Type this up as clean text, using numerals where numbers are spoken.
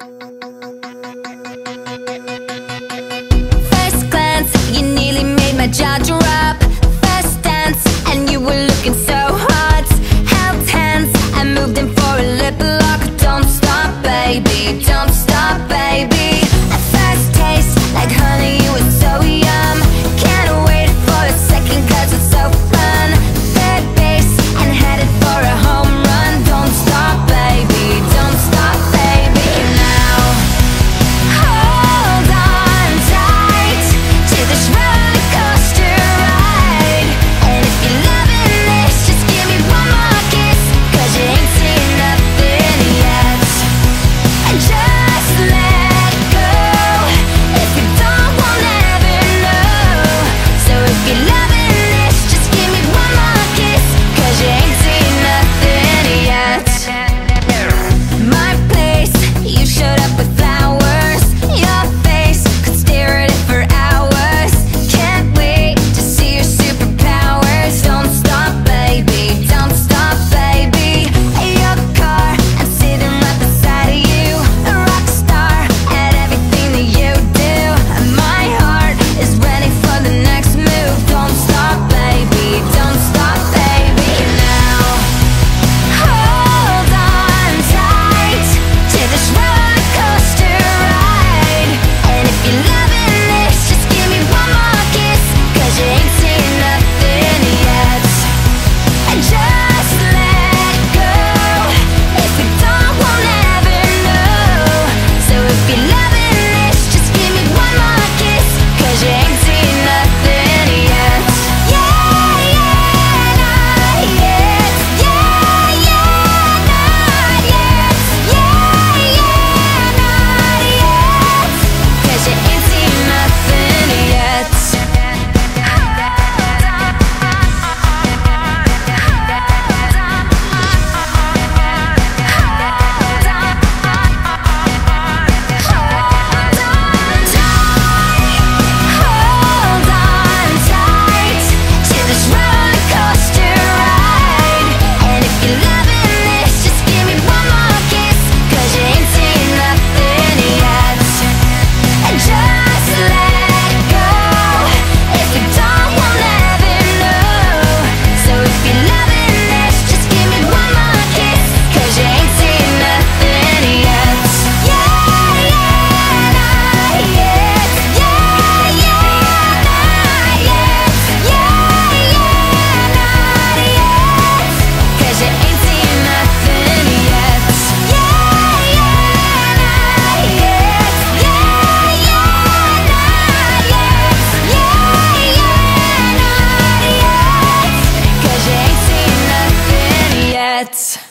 First glance, you nearly made my jaw drop. First dance, and you were looking so hot. Held hands, I moved in for a lip lock. Don't stop, baby, don't stop, baby. At first taste, like honey, you were so yum. Can't wait for a second, cause it's so fun. Third base, and headed for a home run. Don't stop, baby, don't stop, baby. Now, hold on tight to this roller coaster ride. And if you're loving this, just give me one more kiss, cause you ain't seen nothing yet. And just let go. If you don't, we'll never know. So if you're loving this, just give me one more kiss, cause you ain't seen nothing yet. My place, you showed up with flowers. Your face, could stare at it for hours. Can't wait to see your superpowers. Don't stop, baby, don't stop, baby. Your car, I'm sitting right beside of you. A rock star at everything that you do. My heart is ready for the next move. Don't stop, baby, don't stop, baby. Now, hold on tight to this roller coaster ride. And if you're loving this, just give me one more kiss, cause you ain't seen nothing yet. And just let go. If you don't, we'll never know. So if you're loving this, just give me one more kiss, cause you ain't seen nothing yet. Yeah, yeah, not yet. Yeah, yeah, not yet. Yeah, yeah, not yet. Cause you ain't seen nothing yet. Hold on tight to this roller coaster ride. And if you're loving this, just give me one more kiss, cause you ain't seen nothing yet. And just let go. If you don't, we'll never know. So if you're loving this, just give me one more kiss, cause you ain't seen nothing yet. Yeah, yeah, not yet. Yeah, yeah, not yet. Yeah, yeah, not yet. Cause you ain't seen nothing yet. Yeah, yeah, not yet. Yeah, yeah, not yet. Yeah, yeah, not yet. Cause you ain't seen nothing yet.